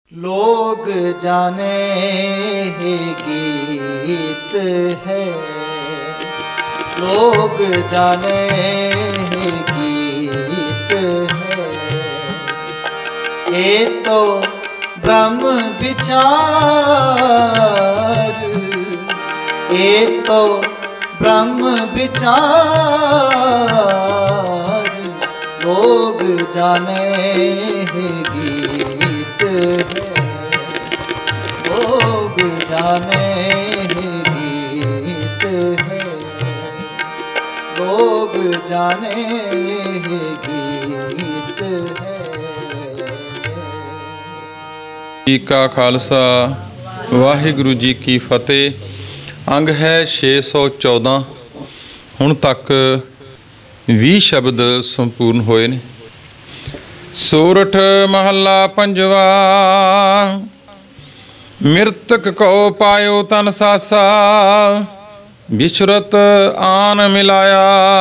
लोग जाने ही गीत है, लोग जाने ही गीत है। ये तो ब्रह्म विचार, ये तो ब्रह्म विचार। लोग जाने ही गीत है, लोग जाने ही गीत है, लोग जाने ही गीत है। जी का खालसा वाहिगुरु जी की फतेह। अंग है 614। ਹੁਣ तक 20 शब्द संपूर्ण होए ने। सोरठ महला पंजवा। मृतक को पायो तन सासा, बिछुरत आन मिलाया।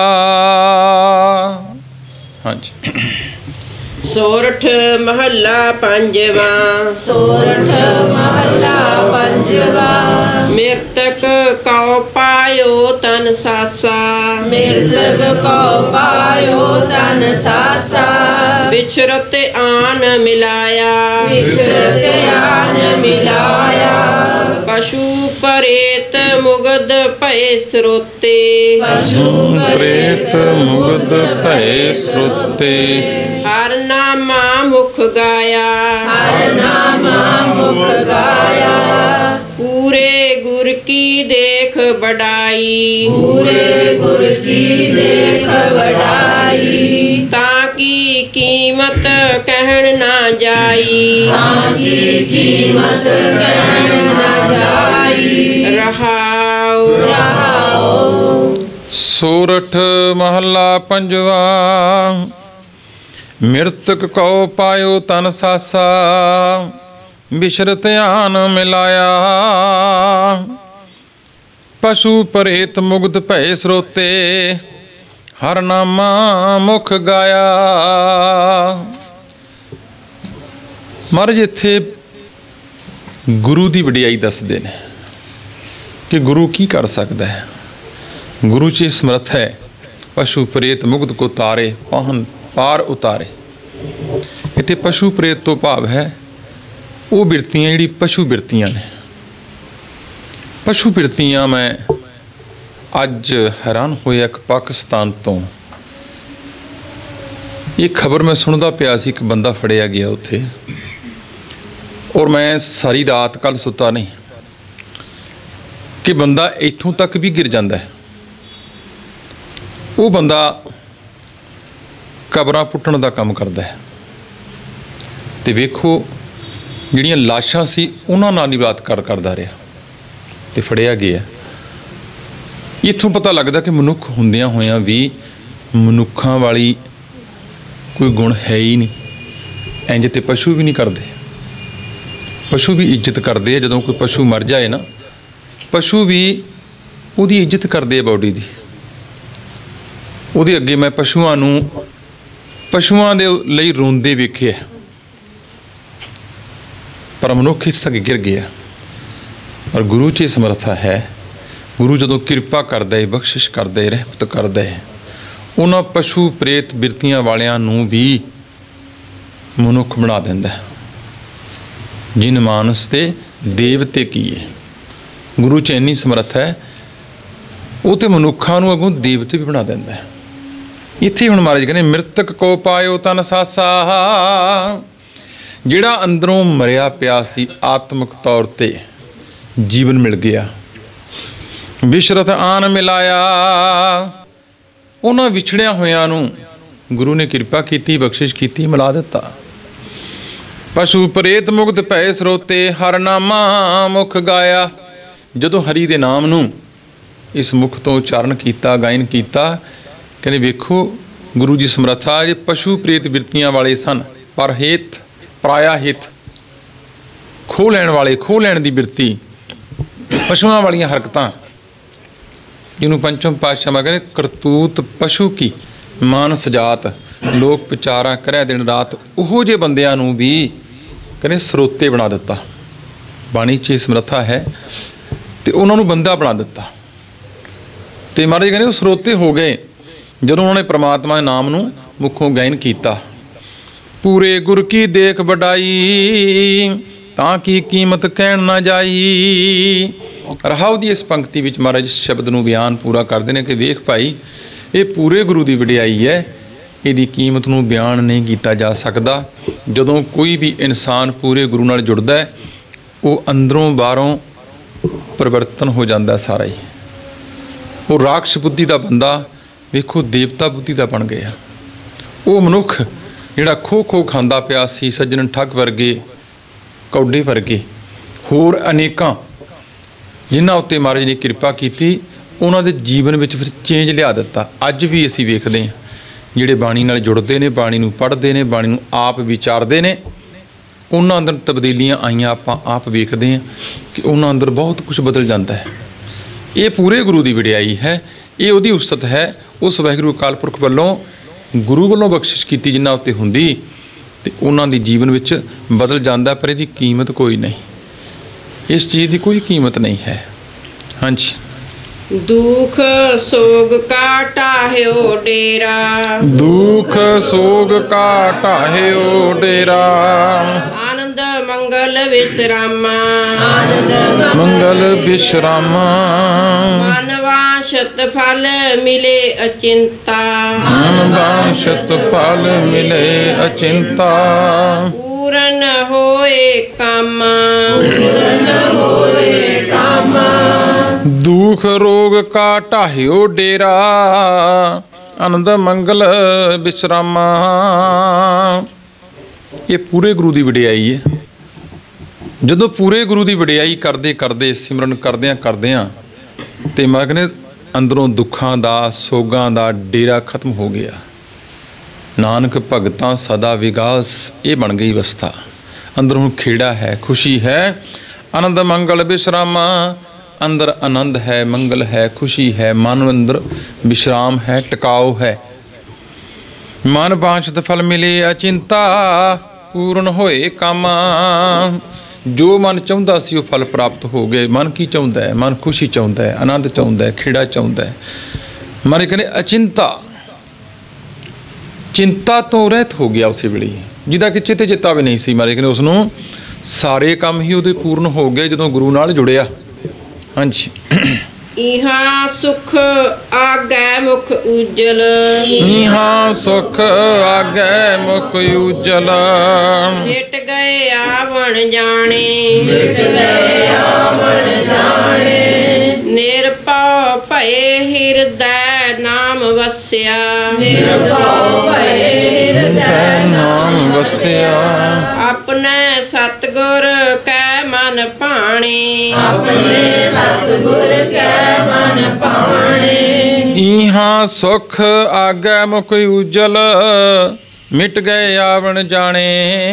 हाँ जी। सोरठ महला पंजवा। सोरठ महला पंजवा। मृतक कौ पायो तन सासा, मृतक को पायो तन सासा। बिछरत आन मिलाया, बिछरत आन मिलाया। पशु परेत मुगद भय स्रोते, पशु प्रेत मुग्ध भय श्रुते। हर नामा मुख गाया, हर नामा मुख गाया। पूरे गुर की देख बढ़ाई, पूरे गुर की देख बढ़ाई। ताकि कीमत कहन ना जाई, ताकि कीमत कहन न जाई। रहाओ रहाओ। सोरठ महला पंजवा। मृतक को पायो तन सासा, बिछरत आन मिलाया। पशु परेत मुग्ध भय स्रोते, हर नामा मुख गाया। महाराज इत्थे गुरु की वडियाई दसदे ने कि गुरु की कर सकता है। गुरु च समर्थ है पशु प्रेत मुग्ध को तारे, पाहन पार उतारे। इत्थे पशु प्रेत तो भाव है वो बिरतियां जिहड़ी पशु बिरतियां ने। पशु बिरतियां मैं अज हैरान होया कि पाकिस्तान तो ये खबर मैं सुनता पिया सी, एक बंदा फड़िया गया उत्थे, और मैं सारी रात कल सुता नहीं कि बंदा इत्थों तक भी गिर जाता है। वो बंदा कबरां पुट्टण का काम करता है, तो वेखो जिहड़ियां लाशां सी उन्हां नाल ही बलात्कार करदा रहा ते फड़िया गया। इत्थों पता लगता कि मनुख हुंदियां होइयां भी मनुखां वाली कोई गुण है ही नहीं। इंज ते पशु भी नहीं करते। पशु भी इज्जत करते। जदों कोई पशु मर जाए ना, पशु भी उहदी इज्जत करते बॉडी की। उहदे अगे मैं पशुआं नूं पशुआं दे लई रोंदे वेखे, पर मनुख इस तक गिर गया। और गुरु च समर्था है। गुरु जदों किरपा करदा है, बख्शिश करदा है, रहमत करदा है, उन्हां पशु प्रेत बिरतियां वालियां नूं भी मनुख बना दिंदा है। जिन मानस ते देवते कीए। गुरु च इन्नी समर्थ है, वो तो मनुखां नूं अगों देवते भी बना दिंदा है। इत्थे हुण महाराज कहने मृतक को पायो तन सासा। जिहड़ा अंदरों मरिया पिया सी आत्मक तौर ते जीवन मिल गया। बिछरत आन मिलाया। उन्हां विछड़िया होयां नूं गुरु ने किरपा कीती, बख्शिश कीती, मिला दिता। पशु प्रेत मुग्ध भय स्रोते, हर नामा मुख गाया। जदों हरि दे नाम नूं इस मुख तो उच्चारण किया, गायन किया, कहने वेखो गुरु जी समर्था। जे पशु प्रेत बिरतियां वाले सन, पर हित पराया हित खोह लैण वाले, खोह लैण दी बिरती, पशुआं वालियां हरकतां, जिन्हों पंचम पातशाह में कहने करतूत पशु की मानस जात, लोक विचारा करे दिन रात। उहो जे बंदियां नूं भी ਕਹਿੰਦੇ ਸਰੋਤੇ ਬਣਾ ਦਿੱਤਾ। ਬਾਣੀ 'ਚ ਸਮਰੱਥਾ ਹੈ ਤੇ ਉਹਨਾਂ ਨੂੰ ਬੰਦਾ ਬਣਾ ਦਿੱਤਾ। ਤੇ ਮਹਾਰਾਜ ਕਹਿੰਦੇ ਉਹ ਸਰੋਤੇ ਹੋ ਗਏ ਜਦੋਂ ਉਹਨਾਂ ਨੇ ਪ੍ਰਮਾਤਮਾ ਦੇ ਨਾਮ ਨੂੰ ਮੁਖੋਂ ਗਾਇਨ ਕੀਤਾ। ਪੂਰੇ ਗੁਰ ਕੀ ਦੇਖ ਵਡਾਈ ਤਾਂ ਕੀ ਕੀਮਤ ਕਹਿਣ ਨਾ ਜਾਈ। ਰਹਾਉ ਦੀ ਇਸ ਪੰਕਤੀ ਵਿੱਚ ਮਹਾਰਾਜ ਇਸ ਸ਼ਬਦ ਨੂੰ ਬਿਆਨ ਪੂਰਾ ਕਰਦੇ ਨੇ ਕਿ ਵੇਖ ਭਾਈ, ਇਹ ਪੂਰੇ ਗੁਰੂ ਦੀ ਵਡਿਆਈ ਹੈ, ਇਹਦੀ ਕੀਮਤ ਨੂੰ ਬਿਆਨ ਨਹੀਂ ਕੀਤਾ ਜਾ ਸਕਦਾ। ਜਦੋਂ ਕੋਈ ਵੀ ਇਨਸਾਨ ਪੂਰੇ ਗੁਰੂ ਨਾਲ ਜੁੜਦਾ ਹੈ, ਉਹ ਅੰਦਰੋਂ ਬਾਹਰੋਂ ਪਰਿਵਰਤਨ ਹੋ ਜਾਂਦਾ ਸਾਰਾ ਹੀ। ਉਹ ਰਾਖਸ਼ ਬੁੱਧੀ ਦਾ ਬੰਦਾ ਵੇਖੋ ਦੇਵਤਾ ਬੁੱਧੀ ਦਾ ਬਣ ਗਿਆ। ਉਹ ਮਨੁੱਖ ਜਿਹੜਾ ਖੋ ਖਾਂਦਾ ਪਿਆ ਸੀ, ਸੱਜਣ ਠੱਗ ਵਰਗੇ, ਕੌਡੇ ਵਰਗੇ, ਹੋਰ ਅਨੇਕਾਂ ਜਿਨ੍ਹਾਂ ਉੱਤੇ ਮਹਾਰਾਜ ਨੇ ਕਿਰਪਾ ਕੀਤੀ, ਉਹਨਾਂ ਦੇ ਜੀਵਨ ਵਿੱਚ ਫਿਰ ਚੇਂਜ ਲਿਆ ਦਿੱਤਾ। ਅੱਜ ਵੀ ਅਸੀਂ ਵੇਖਦੇ ਹਾਂ ਜਿਹੜੇ ਬਾਣੀ ਨਾਲ ਜੁੜਦੇ ਨੇ, ਬਾਣੀ ਨੂੰ ਪੜ੍ਹਦੇ ਨੇ, ਬਾਣੀ ਨੂੰ ਆਪ ਵਿਚਾਰਦੇ ਨੇ, ਉਹਨਾਂ ਅੰਦਰ ਤਬਦੀਲੀਆਂ ਆਈਆਂ ਆਪਾਂ ਆਪ ਵੇਖਦੇ ਹਾਂ ਕਿ ਉਹਨਾਂ ਅੰਦਰ ਬਹੁਤ ਕੁਝ ਬਦਲ ਜਾਂਦਾ ਹੈ। ਇਹ ਪੂਰੇ ਗੁਰੂ ਦੀ ਵਡਿਆਈ ਹੈ, ਇਹ ਉਹਦੀ ਉਸਤਤ ਹੈ। ਉਸ ਵਾਹਿਗੁਰੂ ਅਕਾਲ ਪੁਰਖ ਵੱਲੋਂ, ਗੁਰੂ ਵੱਲੋਂ ਬਖਸ਼ਿਸ਼ ਕੀਤੀ ਜਿਨ੍ਹਾਂ ਉੱਤੇ ਹੁੰਦੀ, ਤੇ ਉਹਨਾਂ ਦੀ ਜੀਵਨ ਵਿੱਚ ਬਦਲ ਜਾਂਦਾ। ਪਰ ਇਹਦੀ ਕੀਮਤ ਕੋਈ ਨਹੀਂ, ਇਸ ਚੀਜ਼ ਦੀ ਕੋਈ ਕੀਮਤ ਨਹੀਂ ਹੈ। ਹਾਂਜੀ। ਦੁਖ ਸੋਗ ਕਾ ਟਾਹਿਓ ਡੇਰਾ, ਦੁਖ ਸੋਗ ਕਾ ਟਾਹਿਓ ਡੇਰਾ, ਆਨੰਦ ਮੰਗਲ ਵਿਸਰਾਮਾ, ਮੰਗਲ ਵਿਸ਼ਰਾਮਾ, ਮਨ ਵਾਂਛਤ ਫਲ ਮਿਲੇ ਅਚਿੰਤਾ, ਮਨ ਵਾਂਛਤ ਫਲ ਮਿਲੇ ਅਚਿੰਤਾ, ਪੂਰਨ ਹੋਏ ਕਾਮਾ, ਦੁਖ ਰੋਗ ਕਾ ਢਾਹਿਓ ਡੇਰਾ, ਆਨੰਦ ਮੰਗਲ ਵਿਸ਼ਰਾਮਾ। ਇਹ ਪੂਰੇ ਗੁਰੂ ਦੀ ਵਡਿਆਈ ਹੈ। ਜਦੋਂ ਪੂਰੇ ਗੁਰੂ ਦੀ ਵਡਿਆਈ ਕਰਦੇ ਕਰਦੇ, ਸਿਮਰਨ ਕਰਦਿਆਂ ਤੇ ਮੈਂ ਕਹਿੰਦੇ ਅੰਦਰੋਂ ਦੁੱਖਾਂ ਦਾ, ਸੋਗਾਂ ਦਾ ਡੇਰਾ ਖਤਮ ਹੋ ਗਿਆ। ਨਾਨਕ ਭਗਤਾਂ ਸਦਾ ਵਿਗਾਸ, ਇਹ ਬਣ ਗਈ ਅਵਸਥਾ। ਅੰਦਰ ਹੁਣ ਖੇੜਾ ਹੈ, ਖੁਸ਼ੀ ਹੈ। ਆਨੰਦ ਮੰਗਲ ਵਿਸ਼ਰਾਮਾ, ਅੰਦਰ ਆਨੰਦ ਹੈ, ਮੰਗਲ ਹੈ, ਖੁਸ਼ੀ ਹੈ, ਮਨ ਅੰਦਰ ਵਿਸ਼ਰਾਮ ਹੈ, ਟਿਕਾਓ ਹੈ। ਮਨ ਵਾਂਛਤ ਫਲ ਮਿਲੇ ਅਚਿੰਤਾ, ਪੂਰਨ ਹੋਏ ਕਾਮਾ। ਜੋ ਮਨ ਚਾਹੁੰਦਾ ਸੀ ਉਹ ਫਲ ਪ੍ਰਾਪਤ ਹੋ ਗਏ। ਮਨ ਕੀ ਚਾਹੁੰਦਾ ਹੈ? ਮਨ ਖੁਸ਼ੀ ਚਾਹੁੰਦਾ ਹੈ, ਆਨੰਦ ਚਾਹੁੰਦਾ ਹੈ, ਖੇੜਾ ਚਾਹੁੰਦਾ ਹੈ। ਮਨ ਕਹਿੰਦੇ ਅਚਿੰਤਾ, ਚਿੰਤਾ ਤੋਂ ਰਹਿਤ ਹੋ ਗਿਆ ਉਸੇ ਵੇਲੇ, ਜਿਹਦਾ ਕਿ ਚਿੱਤ ਚੇਤਾ ਵੀ ਨਹੀਂ ਸੀ। ਮਾਰੇ ਕਹਿੰਦੇ ਉਸ ਨੂੰ ਸਾਰੇ ਕੰਮ ਹੀ ਉਹਦੇ ਪੂਰਨ ਹੋ ਗਏ ਜਦੋਂ ਗੁਰੂ ਨਾਲ ਜੁੜਿਆ। ਹਾਂਜੀ। ਇਹਾਂ ਸੁਖ ਆਗੈ ਮੁਖ ਉਜਲ, ਇਹਾਂ ਸੁਖ ਆਗੈ ਮੁਖ ਉਜਲ, ਮਿਟ ਗਏ ਆਵਣ ਜਾਣੇ, ਮਿਟ ਗਏ ਆਵਣ ਜਾਣੇ, ਨਿਰਭਉ ਭਏ ਹਿਰਦੈ ਨਾਮ ਵਸਿਆ, ਨਿਰਭਉ ਭਏ ਹਿਰਦੈ ਨਾਮ ਵਸਿਆ, ਆਪਣੇ ਸਤਿਗੁਰ ਕੈ ਮਨ ਭਾਣੇ, ਆਪਣੇ ਸਤਿਗੁਰ ਕੈ ਮਨ ਭਾਣੇ। ਇਹਾਂ ਸੁਖ ਆਗੈ ਮੁਖ ਉਜਲ, ਮਿਟ ਗਏ ਆਵਣ ਜਾਣੇ।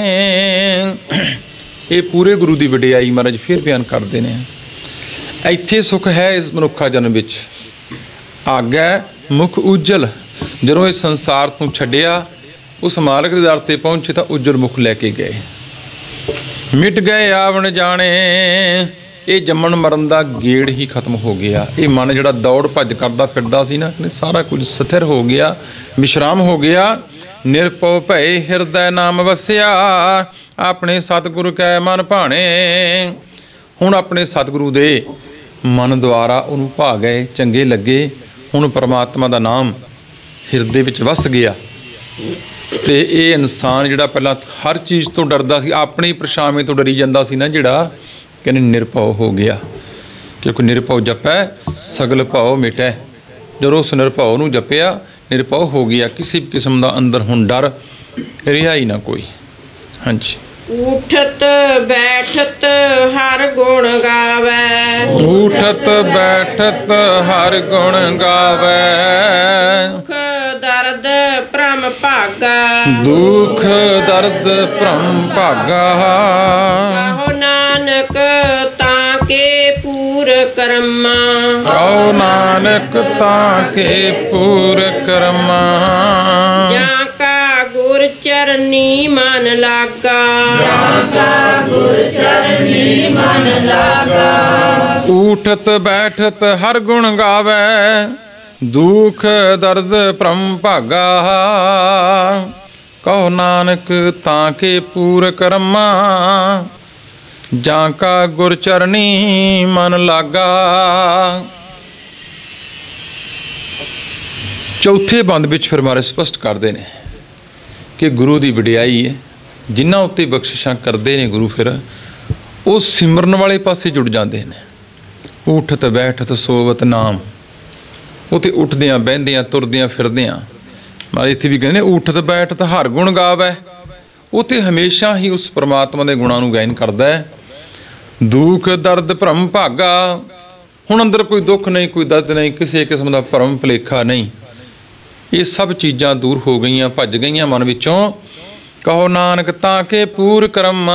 ਇਹ ਪੂਰੇ ਗੁਰੂ ਦੀ ਵਡਿਆਈ ਮਹਾਰਾਜ ਫਿਰ ਬਿਆਨ ਕਰਦੇ ਨੇ। ਇੱਥੇ ਸੁਖ ਹੈ ਇਸ ਮਨੁੱਖਾ ਜਨਮ ਵਿੱਚ, ਆਗੈ ਮੁਖ ਉਜਲ। ਜਦੋਂ ਇਸ ਸੰਸਾਰ ਤੋਂ ਛੱਡਿਆ, ਉਸ ਮਾਲਕ ਦੇ ਦਰ ਤੇ ਪਹੁੰਚੇ ਤਾਂ ਉਜਲ ਮੁਖ ਲੈ ਕੇ ਗਏ। ਮਿਟ ਗਏ ਆਵਣ ਜਾਣੇ, ਇਹ ਜੰਮਣ ਮਰਨ ਦਾ ਗੇੜ ਹੀ ਖਤਮ ਹੋ ਗਿਆ। ਇਹ ਮਨ ਜਿਹੜਾ ਦੌੜ ਭੱਜ ਕਰਦਾ ਫਿਰਦਾ ਸੀ ਨਾ, ਸਾਰਾ ਕੁਝ ਸਥਿਰ ਹੋ ਗਿਆ, ਵਿਸ਼ਰਾਮ ਹੋ ਗਿਆ। ਨਿਰਭਉ ਭਏ ਹਿਰਦੈ ਨਾਮ ਵਸਿਆ, ਆਪਣੇ ਸਤਿਗੁਰੂ ਕੈ ਮਨ ਭਾਣੇ। ਹੁਣ ਆਪਣੇ ਸਤਿਗੁਰੂ ਦੇ ਮਨ ਦੁਆਰਾ ਉਹਨੂੰ ਭਾ ਗਏ, ਚੰਗੇ ਲੱਗੇ। ਹੁਣ ਪਰਮਾਤਮਾ ਦਾ ਨਾਮ ਹਿਰਦੇ ਵਿੱਚ ਵਸ ਗਿਆ। ਤੇ ਇਹ ਇਨਸਾਨ ਜਿਹੜਾ ਪਹਿਲਾਂ ਹਰ ਚੀਜ਼ ਤੋਂ ਡਰਦਾ ਸੀ, ਆਪਣੀ ਪਰਛਾਵੇਂ ਤੋਂ ਡਰੀ ਜਾਂਦਾ ਸੀ ਨਾ, ਜਿਹੜਾ ਕਹਿੰਦੇ ਨਿਰਭਉ ਹੋ ਗਿਆ। ਕਿਉਂਕਿ ਨਿਰਭਉ ਜਪੈ ਸਗਲ ਭਉ ਮਿਟੈ। ਜਦੋਂ ਉਸ ਨਿਰਭਉ ਨੂੰ ਜਪਿਆ, ਨਿਰਭਉ ਹੋ ਗਿਆ। ਕਿਸੇ ਵੀ ਕਿਸਮ ਦਾ ਅੰਦਰ ਹੁਣ ਡਰ ਰਿਹਾ ਹੀ ਨਾ ਕੋਈ। ਹਾਂਜੀ। ਉਠਤ ਬੈਠਤ ਹਰ ਗੁਣ ਗਾਵੈ, ਉਠਤ ਬੈਠਤ ਹਰ ਗੁਣ ਗਾਵੈ, ਦੁਖ ਦਰਦ ਭ੍ਰਮ ਭਾਗਾ, ਦੁਖ ਦਰਦ ਭ੍ਰਮ ਭਾਗਾ। ਕਹੋ ਨਾਨਕ ਤਾਂ ਕੇ ਪੂਰ ਕਰਮਾ, ਕਹੋ ਨਾਨਕ ਤਾਂ ਕੇ ਪੂਰ ਕਰਮਾ। ਜਾਂ ਕਾ ਗੁਰ ਚੈ चरनी मन लागा। जाका गुर चरनी मन लागा। ऊठत बैठत हर गुण गावे, दुख दर्द भ्रम भागा। कहो नानक ताके पूर कर्मा, जाका गुर चरनी मन लागा। चौथे बंद विच फिर मारे स्पष्ट करते हैं कि गुरु की वडियाई है, जिन्हों उत्ते बख्शिशां करते हैं गुरु, फिर वो सिमरन वाले पासे जुड़ जाते हैं। उठत बैठत सोवत नाम, उत्ते उठदियां बहदियां तुरदियां फिरदियां, मारे इत्थे भी कहते हैं उठत बैठत हर गुण गावै। उत्ते हमेशा ही उस परमात्मा के गुणां नूं गायन करदा है। दुख दर्द भ्रम भागा, हुण अंदर कोई दुख नहीं, कोई दर्द नहीं, किसी किस्म का भरम भुलेखा नहीं, ये सब चीज़ां दूर हो गईयां, भज गईयां मन विचों। कहो नानक ताके पूर कर्मा,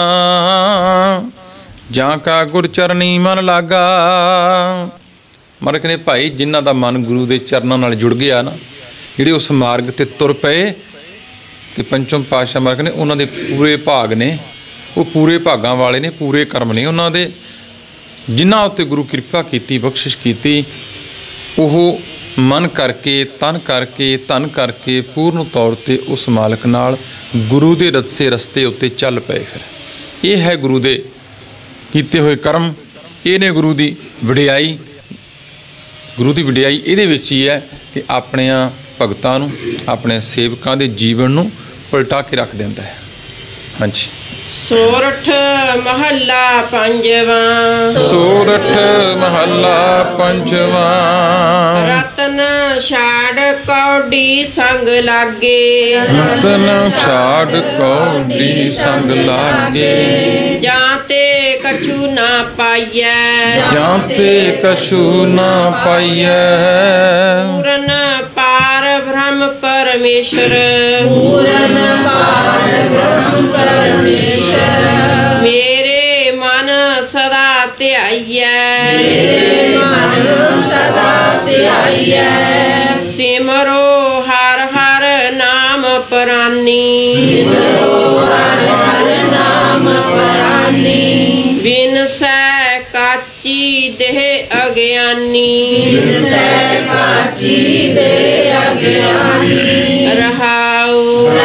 जाका गुर चरनी मन लागा। मारे कहने भाई जिन्हां दा मन गुरु के चरणों नाल जुड़ गया ना, जिहड़े उस मार्ग ते तुर पए, ते पंचम पातशाह मारे कहने उन्हां दे पूरे भाग ने, वो पूरे भागां वाले ने, पूरे कर्म ने उन्हां दे। जिन्हां उत्ते गुरु किरपा कीती, बख्शिश कीती, वो मन करके तन करके धन करके पूर्ण तौर पर उस मालक नाल गुरु के रस्से रस्ते उत्ते चल पे। फिर ये है गुरु के कीते हुए कर्म, ये ने गुरु की वडियाई। गुरु की वडियाई ये ही है कि अपने भगतां नूं, अपने सेवकां दे जीवन नूं पलटा के रख दिंदा है। हाँ जी। सोरठ महला पंजवा। सोरठ महला पंजवा। रतन छाड़ कौडी संग लागे। रतन छाड़ कौडी संग लागे। जाते कछु ना पाइयै। जाते कछु ना पाइयै। पूरन पार ब्रह्म परमेश्वर। पूरन पार ब्रह्म परमेश्वर। मेरे मन सदा ध्याइयै। मेरे मन सदा ध्याइयै। सिमरो हर हर नाम प्राणी। सिमरो हर हर नाम प्राणी। बिनसै काची देह अज्ञानी। बिनसै काची देह अज्ञानी। रहाऊ।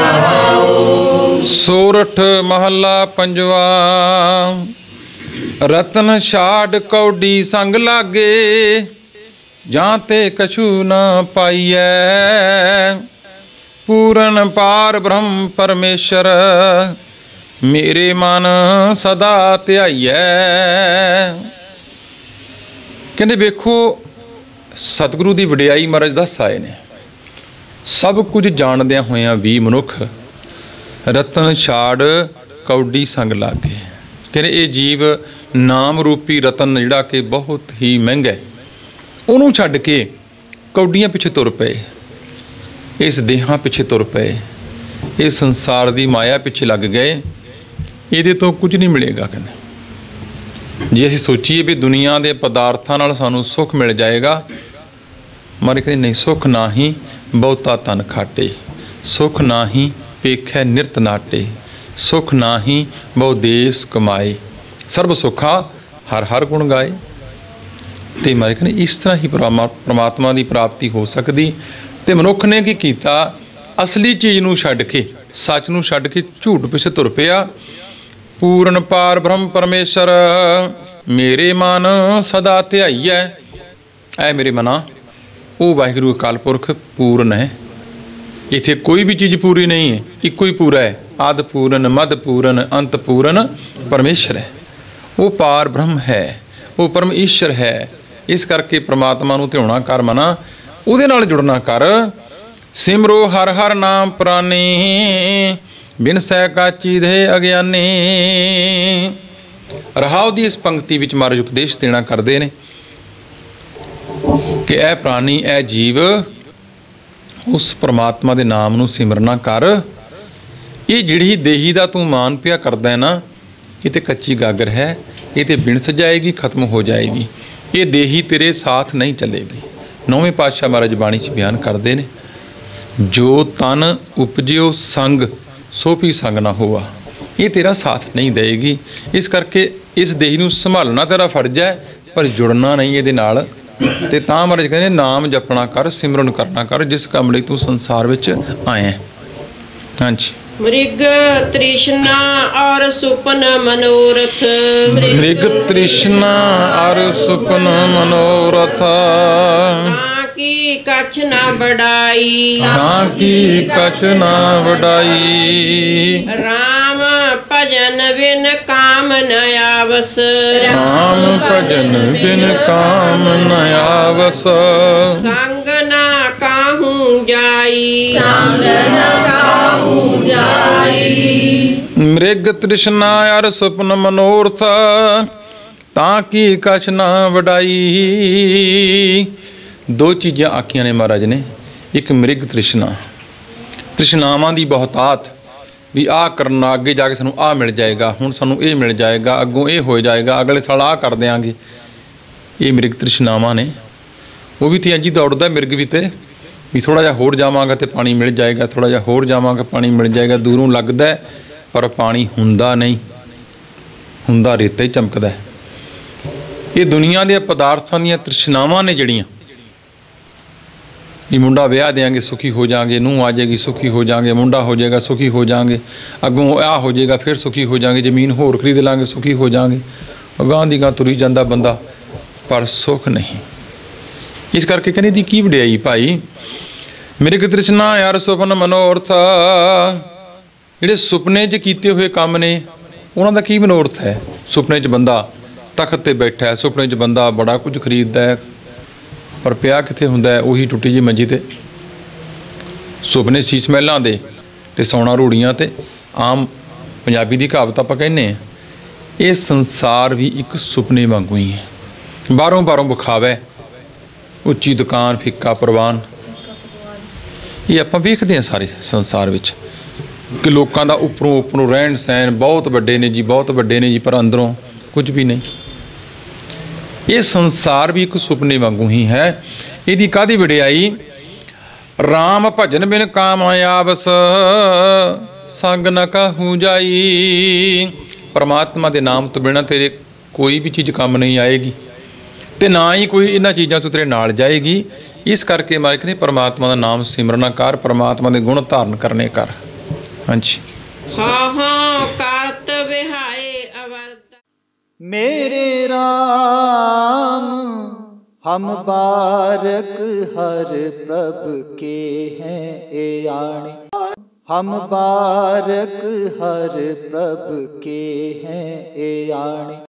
सोरठ महला पंजवा। रतन छाड़ कौडी संग लागे, जाते कछु न पाइयै। पूरन पार ब्रह्म परमेश्वर, मेरे मन सदा ध्याइयै। कहते वेखो सतगुरु की वडियाई महाराज दस आए ने। सब कुछ जाणदियां होइयां भी मनुख रतन छाड़ कौडी संग लागे। कहते ये जीव नाम रूपी रतन जिहड़ा कि बहुत ही महंगा है, उन्होंने छड्ड के कौडियां पिछे तुर पे, इस देहां पिछे तुर पे, इस संसार की माया पिछे लग गए। ये तो कुछ नहीं मिलेगा। कहते जे असीं सोचीए भी दुनिया के पदार्थां नाल सानूं सुख मिल जाएगा, मारे कहते नहीं, सुख ना ही बहुता तन खाटे, सुख ना ही पेखै निरत नाटे, सुख ना ही बहु देश कमाए, सर्व सुखा हर हर गुण गाए। तो मारे कहते इस तरह ही परमात्मा की प्राप्ति हो सकती। तो मनुख ने की कीता, असली चीज़ नूं छड्ड के, सच नूं छड्ड के झूठ पिछे तुर पिया। पूरन पार ब्रह्म परमेश्वर, मेरे मन सदा ध्याइयै। ऐ मेरे मना, वो वाहिगुरू अकाल पुरख पूर्ण है। इत्थे कोई भी चीज़ पूरी नहीं है, इको ही पूरा है। आदि पूरन, मद पूरन, अंत पूरन परमेश्वर है। वो पार ब्रह्म है, वो परम ईश्वर है। इस करके परमात्मा नूं ध्याना कर मना, उहदे नाल जुड़ना कर। सिमरो हर हर नाम प्राणी, बिन सै काची दे अज्ञानी। रहाव दी इस पंक्ति विच महाराज उपदेश देना करते हैं कि ऐ प्राणी, ऐ जीव, उस परमात्मा के नाम नूं सिमरना कर। ये जिहड़ी देही दा तू मान पिया करदा है ना, ये तो कच्ची गागर है, ये तो बिन सजाएगी, खत्म हो जाएगी। ये देही तेरे साथ नहीं चलेगी। नौवें पातशाह महाराज बाणी च बयान करते हैं, जो तन उपजियो संग ਸੋ ਵੀ ਸੰਗ ਨਾ ਹੋਆ। ਇਹ ਤੇਰਾ ਸਾਥ ਨਹੀਂ ਦੇਗੀ। ਇਸ ਕਰਕੇ ਇਸ ਦੇਹ ਨੂੰ ਸੰਭਾਲਣਾ ਤੇਰਾ ਫਰਜ਼ ਹੈ, ਪਰ ਜੁੜਨਾ ਨਹੀਂ ਇਹਦੇ ਨਾਲ। ਤੇ ਤਾਂ ਮਹਾਰਾਜ ਕਹਿੰਦੇ ਨਾਮ ਜਪਣਾ ਕਰ, ਸਿਮਰਨ ਕਰਨਾ ਕਰ, ਜਿਸ ਕੰਮ ਲਈ ਤੂੰ ਸੰਸਾਰ ਵਿੱਚ ਆਇਆ। ਹਾਂਜੀ। ਮ੍ਰਿਗ ਤ੍ਰਿਸ਼ਨਾ ਔਰ ਸੁਪਨ ਮਨੋਰਥ। ਮ੍ਰਿਗ ਤ੍ਰਿਸ਼ਨਾ ਔਰ ਸੁਪਨ ਮਨੋਰਥ। ਤਾਂ ਕੀ ਕਛ ਨਾ ਵਡਾਈ। ਤਾਂ ਕੀ ਕਛ ਨਾ ਵਡਾਈ। ਰਾਮ ਭਜਨ ਬਿਨ ਕਾਮ ਨ ਆਵਸ। ਰਾਮ ਭਜਨ ਬਿਨ ਕਾਮ ਨ ਆਵਸ। ਸੰਗ ਨਾ ਕਾਹੂ ਜਾਈ। ਸੰਗ ਨਾ ਕਾਹੂ ਜਾਈ। ਮ੍ਰਿਗ ਤ੍ਰਿਸ਼ਨਾ ਅਰ ਸੁਪਨ ਮਨੋਰਥ। ਤਾਂ ਕੀ ਕਛ ਨਾ ਵਡਾਈ। ਦੋ ਚੀਜ਼ਾਂ ਆਖੀਆਂ ਨੇ ਮਹਾਰਾਜ ਨੇ। ਇੱਕ ਮ੍ਰਿਗ ਤ੍ਰਿਸ਼ਨਾ, ਤ੍ਰਿਸ਼ਨਾਵਾਂ ਦੀ ਬਹੁਤਾਤ, ਵੀ ਆਹ ਕਰਨਾ, ਅੱਗੇ ਜਾ ਕੇ ਸਾਨੂੰ ਆਹ ਮਿਲ ਜਾਏਗਾ, ਹੁਣ ਸਾਨੂੰ ਇਹ ਮਿਲ ਜਾਏਗਾ, ਅੱਗੋਂ ਇਹ ਹੋ ਜਾਏਗਾ, ਅਗਲੇ ਸਾਲ ਆਹ ਕਰ ਦਿਆਂਗੇ। ਇਹ ਮ੍ਰਿਗ ਤ੍ਰਿਸ਼ਨਾਵਾਂ ਨੇ। ਉਹ ਵੀ ਤੇ ਇੰਝ ਹੀ ਦੌੜਦਾ ਮਿਰਗ ਵੀ, ਤੇ ਵੀ ਥੋੜ੍ਹਾ ਜਿਹਾ ਹੋਰ ਜਾਵਾਂਗਾ ਤੇ ਪਾਣੀ ਮਿਲ ਜਾਏਗਾ, ਥੋੜ੍ਹਾ ਜਿਹਾ ਹੋਰ ਜਾਵਾਂਗਾ ਪਾਣੀ ਮਿਲ ਜਾਏਗਾ। ਦੂਰੋਂ ਲੱਗਦਾ ਪਰ ਪਾਣੀ ਹੁੰਦਾ ਨਹੀਂ, ਹੁੰਦਾ ਰੇਤਾ ਹੀ ਚਮਕਦਾ। ਇਹ ਦੁਨੀਆ ਦੇ ਪਦਾਰਥਾਂ ਦੀਆਂ ਤ੍ਰਿਸ਼ਨਾਵਾਂ ਨੇ ਜਿਹੜੀਆਂ, ਵੀ ਮੁੰਡਾ ਵਿਆਹ ਦੇਾਂਗੇ ਸੁਖੀ ਹੋ ਜਾਾਂਗੇ, ਨੂੰਹ ਆ ਜਾਏਗੀ ਸੁਖੀ ਹੋ ਜਾਾਂਗੇ, ਮੁੰਡਾ ਹੋ ਜਾਏਗਾ ਸੁਖੀ ਹੋ ਜਾਾਂਗੇ, ਅੱਗੋਂ ਆਹ ਹੋ ਜਾਏਗਾ ਫਿਰ ਸੁਖੀ ਹੋ ਜਾਾਂਗੇ, ਜ਼ਮੀਨ ਹੋਰ ਖਰੀਦ ਲਾਂਗੇ ਸੁਖੀ ਹੋ ਜਾਾਂਗੇ। ਅਗਾਂਹ ਦੀ ਗਾਂਹ ਤੁਰੀ ਜਾਂਦਾ ਬੰਦਾ, ਪਰ ਸੁੱਖ ਨਹੀਂ। ਇਸ ਕਰਕੇ ਕਹਿੰਦੇ ਦੀ ਕੀ ਵਡਿਆਈ ਭਾਈ। ਮ੍ਰਿਗ ਤ੍ਰਿਸ਼ਨਾ ਯਾਰ ਸੁਪਨ ਮਨੋਰਥ। ਜਿਹੜੇ ਸੁਪਨੇ 'ਚ ਕੀਤੇ ਹੋਏ ਕੰਮ ਨੇ ਉਹਨਾਂ ਦਾ ਕੀ ਮਨੋਰਥ ਹੈ। ਸੁਪਨੇ 'ਚ ਬੰਦਾ ਤਖਤ 'ਤੇ ਬੈਠਾ ਹੈ, ਸੁਪਨੇ 'ਚ ਬੰਦਾ ਬੜਾ ਕੁਝ ਖਰੀਦਦਾ ਹੈ, ਪਰ ਪਿਆ ਕਿੱਥੇ ਹੁੰਦਾ ਹੈ? ਉਹੀ ਟੁੱਟੀ ਜਿਹੀ ਮੰਜੀ 'ਤੇ। ਸੁਪਨੇ ਸੀਸ ਮਹਿਲਾਂ ਦੇ ਅਤੇ ਸੌਣਾ ਰੂੜੀਆਂ 'ਤੇ। ਆਮ ਪੰਜਾਬੀ ਦੀ ਕਹਾਵਤ ਆਪਾਂ ਕਹਿੰਦੇ ਹਾਂ। ਇਹ ਸੰਸਾਰ ਵੀ ਇੱਕ ਸੁਪਨੇ ਵਾਂਗੂ ਹੀ ਹੈ। ਬਾਹਰੋਂ ਬਾਹਰੋਂ ਵਿਖਾਵਾ, ਉੱਚੀ ਦੁਕਾਨ, ਫਿੱਕਾ ਪ੍ਰਵਾਨ, ਇਹ ਆਪਾਂ ਵੇਖਦੇ ਹਾਂ ਸਾਰੇ ਸੰਸਾਰ ਵਿੱਚ ਕਿ ਲੋਕਾਂ ਦਾ ਉੱਪਰੋਂ ਰਹਿਣ ਸਹਿਣ ਬਹੁਤ ਵੱਡੇ ਨੇ ਜੀ, ਬਹੁਤ ਵੱਡੇ ਨੇ ਜੀ, ਪਰ ਅੰਦਰੋਂ ਕੁਝ ਵੀ ਨਹੀਂ। ਇਹ ਸੰਸਾਰ ਵੀ ਇੱਕ ਸੁਪਨੇ ਵਾਂਗੂ ਹੀ ਹੈ। ਇਹਦੀ ਕਾਹਦੀ ਵਡਿਆਈ। ਰਾਮ ਭਜਨ ਬਿਨ ਕਾਮ ਆਵਸ। ਸੰਗ ਨ ਕਾਹੂ ਜਾਈ। ਪਰਮਾਤਮਾ ਦੇ ਨਾਮ ਤੋਂ ਬਿਨਾਂ ਤੇਰੇ ਕੋਈ ਵੀ ਚੀਜ਼ ਕੰਮ ਨਹੀਂ ਆਏਗੀ, ਤੇ ਨਾ ਹੀ ਕੋਈ ਇਹਨਾਂ ਚੀਜ਼ਾਂ ਤੋਂ ਤੇਰੇ ਨਾਲ ਜਾਏਗੀ। ਇਸ ਕਰਕੇ ਮਾਲਕ ਨੇ ਪਰਮਾਤਮਾ ਦਾ ਨਾਮ ਸਿਮਰਨਾ ਕਰ, ਪਰਮਾਤਮਾ ਦੇ ਗੁਣ ਧਾਰਨ ਕਰਨੇ ਕਰ। ਹਾਂਜੀ। ਹਾਂ ਹਾਂ ਕਰਤ ਵਿਹਾਏ ਅਵਰਤ। मेरे राम हम बारक हर प्रभ के हैं ए आणे। हम बारक हर प्रभ के हैं ए आणे।